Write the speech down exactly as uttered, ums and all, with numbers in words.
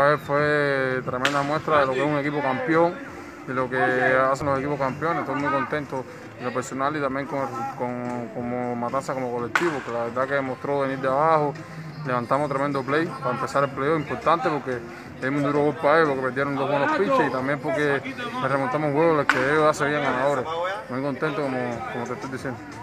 ayer fue tremenda muestra de lo que es un equipo campeón, de lo que hacen los equipos campeones. Estoy muy contento en lo personal y también con, con como Matanza como colectivo, que la verdad que demostró venir de abajo. Levantamos tremendo play para empezar el playoff, importante porque es muy duro para ellos, porque perdieron dos buenos pitches y también porque remontamos juegos los que ellos hacen bien ganadores. Muy contento como, como te estoy diciendo.